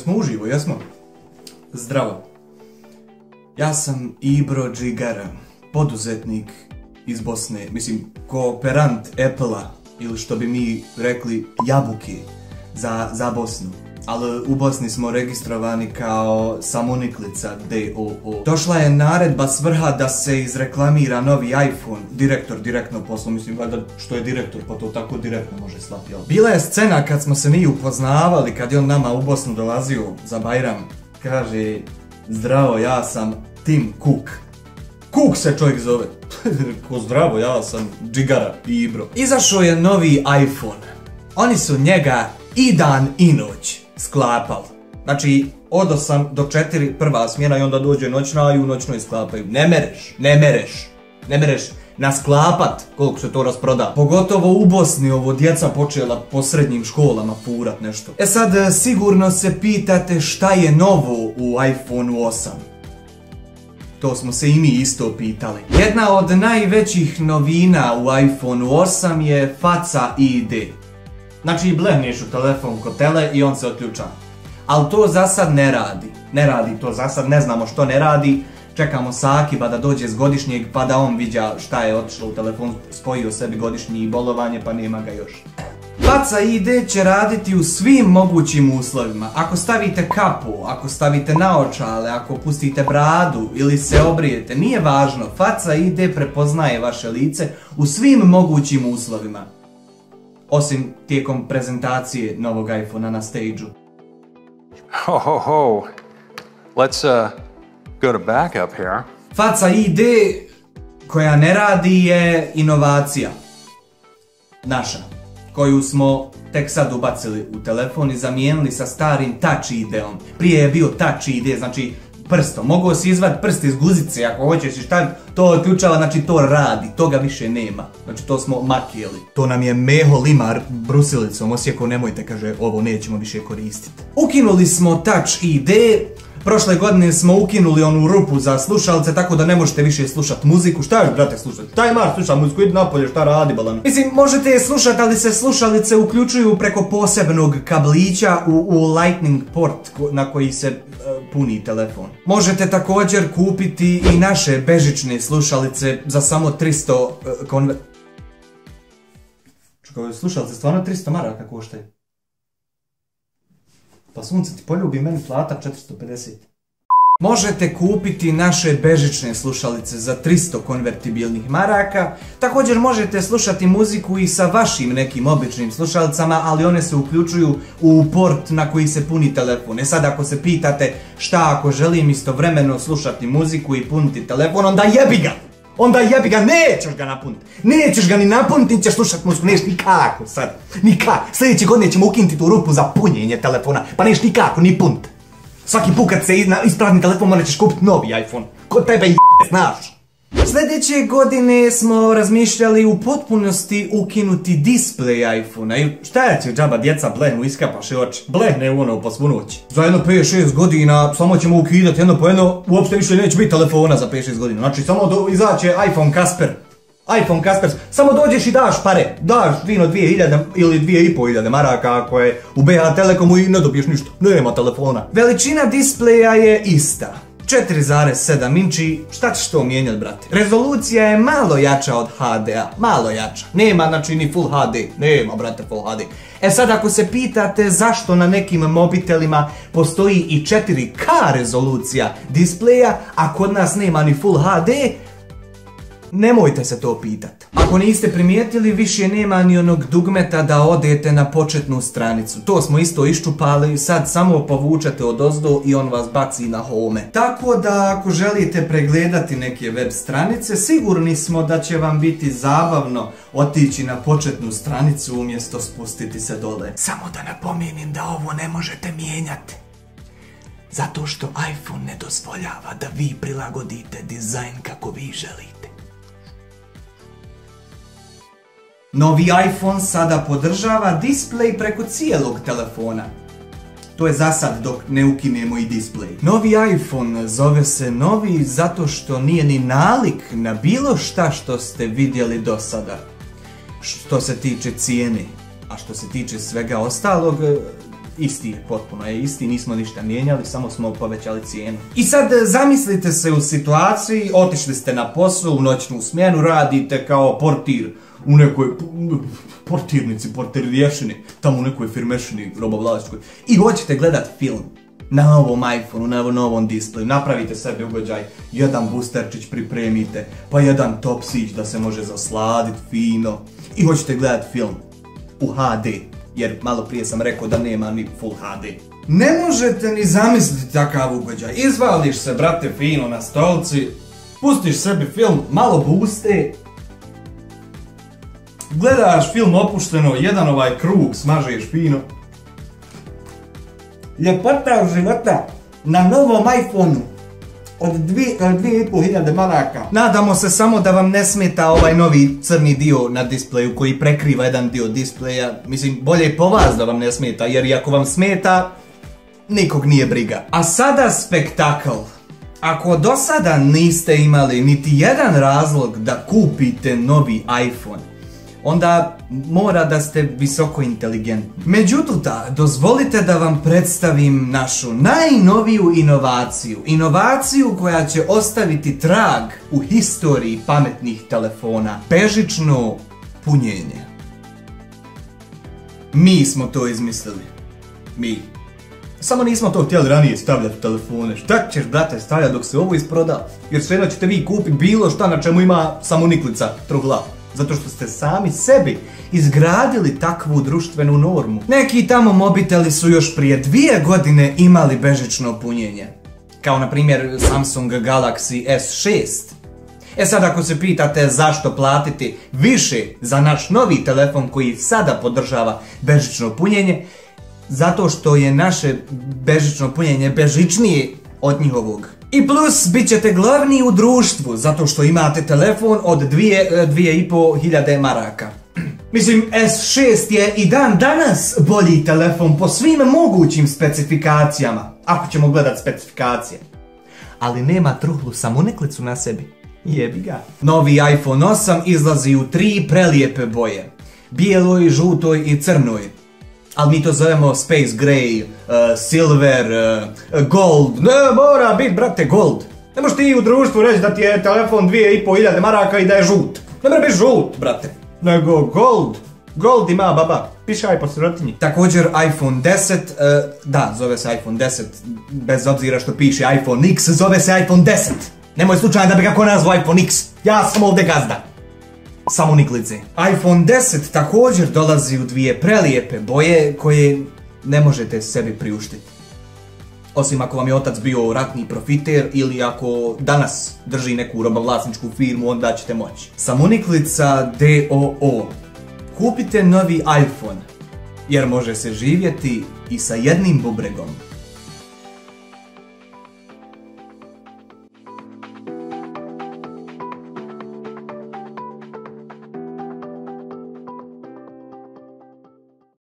Jesmo uživo, jesmo? Zdravo. Ja sam Ibro Džigara, poduzetnik iz Bosne, mislim, kooperant Apple-a, ili što bi mi rekli, jabuke za Bosnu. Ali u Bosni smo registrovani kao Samoniklica d.o.o. Došla je naredba s vrha da se izreklamira novi iPhone. Direktor direktno poslao, mislim, valjda što je direktor, pa to tako direktno može slati, jel? Bila je scena kad smo se mi upoznavali, kad je on nama u Bosnu dolazio za Bajram. Kaže, zdravo, ja sam Tim Cook. Cook se čovjek zove. Ko zdravo, ja sam Džigara i Ibro. Izašao je novi iPhone. Oni su njega i dan i noć sklapali. Znači, od 8 do 4 prva smjena i onda dođe noćna i u noćnoj sklapaju. Ne mereš nasklapat koliko se to rasproda. Pogotovo u Bosni ovo djeca počela po srednjim školama furat nešto. E sad, sigurno se pitate šta je novo u iPhone 8. To smo se i mi isto pitali. Jedna od najvećih novina u iPhone 8 je Faca ID. Znači, blehneš u telefon kod tele i on se otključa. Ali to za sad ne radi. Ne radi to za sad, ne znamo što ne radi. Čekamo Sakiba da dođe s godišnjeg pa da on viđa šta je otišlo u telefon, spojio sebi godišnji bolovanje pa nema ga još. Faca ID će raditi u svim mogućim uslovima. Ako stavite kapu, ako stavite naočale, ako pustite bradu ili se obrijete, nije važno. Faca ID prepoznaje vaše lice u svim mogućim uslovima. Osim tijekom prezentacije novog iPhone-a na stage-u. Ho. Let's go to backup here. Faca ID koja ne radi je inovacija. Naša. Koju smo tek sad ubacili u telefon i zamijenili sa starim Touch ID-om. Prije je bio Touch ID, znači prstom. Mogu si izvati prst iz guzice ako hoćeš i šta to otključava, znači to radi, toga više nema. Znači to smo makijeli. To nam je Meho Limar brusilicom osjekao, nemojte, kaže, ovo nećemo više koristiti. Ukinuli smo Touch ID. Prošle godine smo ukinuli onu rupu za slušalce, tako da ne možete više slušati muziku. Šta još, brate, slušati? Šta imaš slušati muziku? Idi napolje, šta radi, balan? Mislim, možete je slušati, ali se slušalice uključuju preko posebnog kablića u Lightning port na koji se puni telefon. Možete također kupiti i naše bežične slušalice za samo 300 Čekaj, slušalice stvarno 300 maraka koštaju. Pa sunce ti poljubi, meni plata 450. Možete kupiti naše bežične slušalice za 300 konvertibilnih maraka. Također možete slušati muziku i sa vašim nekim običnim slušalicama, ali one se uključuju u port na koji se puni telefon. E sad ako se pitate šta ako želim istovremeno slušati muziku i puniti telefon, onda jebi ga! Onda jebi ga, nećeš ga napuniti. Nećeš ga ni napuniti, ćeš slušati muziku, neš nikako sad. Nikako. Sljedeće godine ćemo ukinuti tu rupu za punjenje telefona, pa neš nikako ni puniti. Svaki put kad se isprazni telefon, morat ćeš kupiti novi iPhone. Kod tebe znaš. Sljedeće godine smo razmišljali u potpunosti ukinuti display iPhone-a. I šta će džaba djeca blehnu, iskapaše oči. Blehne ono po svu noć. Za jedno 5-6 godina samo ćemo ukidati jedno po jedno, uopšte više neće biti telefona za 5-6 godina. Znači samo izaće iPhone Casper. iPhone Casper, samo dođeš i daš pare. Daš vino 2000 ili 2500 maraka ako je u BH Telekomu i ne dobiješ ništa. Nema telefona. Veličina displeja je ista. 4,7 inči, šta ćeš to mijenjati, brate? Rezolucija je malo jača od HD-a, malo jača. Nema, znači, ni Full HD. Nema, brate, Full HD. E sad, ako se pitate zašto na nekim mobitelima postoji i 4K rezolucija displeja, a kod nas nema ni Full HD, nemojte se to pitat. Ako niste primijetili, više nema ni onog dugmeta da odete na početnu stranicu. To smo isto iščupali, sad samo povučete odozdo i on vas baci na home. Tako da ako želite pregledati neke web stranice, sigurni smo da će vam biti zabavno otići na početnu stranicu umjesto spustiti se dole. Samo da napomenem da ovo ne možete mijenjati. Zato što iPhone ne dozvoljava da vi prilagodite dizajn kako vi želite. Novi iPhone sada podržava display preko cijelog telefona. To je za sad dok ne ukinemo i display. Novi iPhone zove se novi zato što nije ni nalik na bilo šta što ste vidjeli do sada. Što se tiče cijene, a što se tiče svega ostalog, isti je, potpuno je isti, nismo ništa mijenjali, samo smo povećali cijenu. I sad zamislite se u situaciji, otišli ste na posao, u noćnu smjenu, radite kao portir u nekoj portirnici, portirješini, tamo u nekoj firmešini robovlasničkoj i hoćete gledat film na ovom iPhoneu, na novom displeju, napravite sebi ugođaj, jedan boosterčić pripremite, pa jedan topsić da se može zasladit fino i hoćete gledat film u HD, jer malo prije sam rekao da nema ni Full HD. Ne možete ni zamisliti takav ugođaj, izvališ se brate fino na stolci, pustiš sebi film, malo booste, gledaš film opušteno, jedan ovaj krug smažeš fino. Ljepota života na novom iPhoneu od 2.500 maraka. Nadamo se samo da vam ne smeta ovaj novi crni dio na displeju koji prekriva jedan dio displeja. Mislim, bolje je po vas da vam ne smeta, jer i ako vam smeta, nikog nije briga. A sada spektakl. Ako do sada niste imali niti jedan razlog da kupite novi iPhone, onda mora da ste visoko inteligentni. Međutim, dozvolite da vam predstavim našu najnoviju inovaciju. Inovaciju koja će ostaviti trag u historiji pametnih telefona. Bežično punjenje. Mi smo to izmislili. Mi. Samo nismo to htjeli ranije stavljati u telefone. Šta ćeš, brate, stavljati dok se ovo isproda? Jer svejedno ćete vi kupiti bilo šta na čemu ima samoniklica, trugla. Zato što ste sami sebi izgradili takvu društvenu normu. Neki tamo mobiteli su još prije 2 godine imali bežično punjenje. Kao na primjer Samsung Galaxy S6. E sad ako se pitate zašto platiti više za naš novi telefon koji sada podržava bežično punjenje, zato što je naše bežično punjenje bežičnije od njihovog. I plus, bit ćete glavni u društvu, zato što imate telefon od 2.500 maraka. Mislim, S6 je i dan danas bolji telefon po svim mogućim specifikacijama, ako ćemo gledat specifikacije. Ali nema truhlu samoniklicu na sebi. Jebi ga. Novi iPhone 8 izlazi u 3 prelijepe boje. Bijeloj, žutoj i crnoj. Ali mi to zovemo Space Gray, Silver, Gold. Ne, mora biti, brate, Gold. Ne možeš ti u društvu reći da ti je telefon 2.500 maraka i da je žut. Ne mora biti žut, brate. Nego Gold. Gold ima baba. Pišaj po sirotinji. Također iPhone 10, da, zove se iPhone 10, bez obzira što piše iPhone X, zove se iPhone 10. Nemoj slučajno da bi kako nazvao iPhone X. Ja sam ovdje gazda. Samoniklice. iPhone 10 također dolazi u 2 prelijepe boje koje ne možete sebi priuštiti. Osim ako vam je otac bio ratni profiter ili ako danas drži neku robovlasničku firmu, onda ćete moći. Samoniklica DOO. Kupite novi iPhone, jer može se živjeti i sa jednim bubregom.